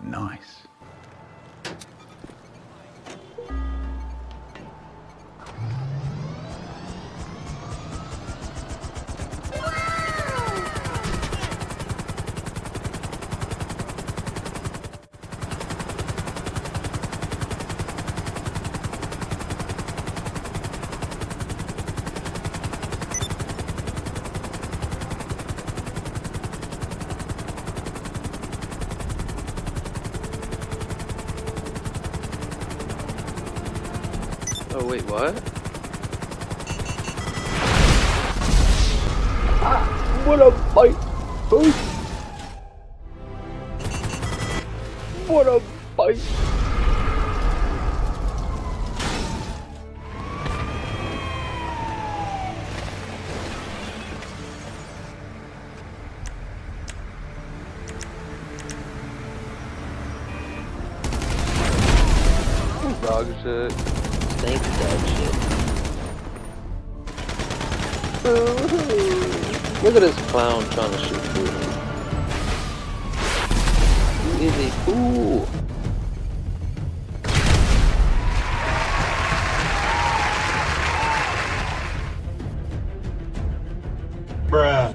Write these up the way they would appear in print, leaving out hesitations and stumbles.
Nice. Oh wait, what? Ah, what a bite! Oh. What a bite! Dog shit. Thank dog shit. Look at this clown trying to shoot through him. He is a fool. Bruh.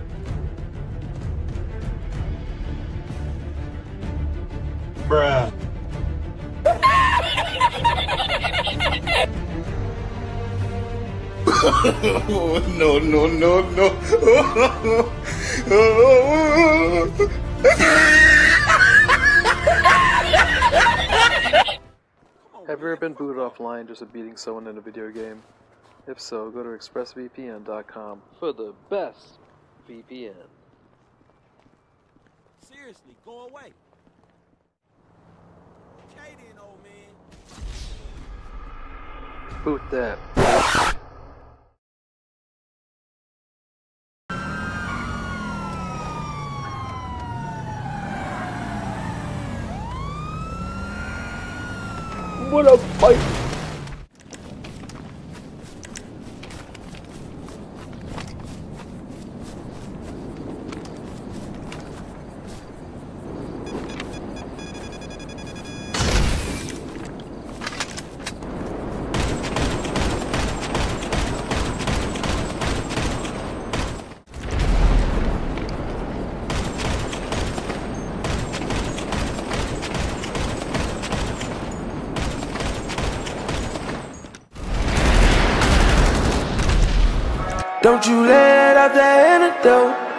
Bruh. No, no, no, no. Have you ever been booted offline just for beating someone in a video game? If so, go to expressvpn.com for the best VPN. Seriously, go away. Okay then, old man. Boot that. What a bite! Don't you let out the antidote.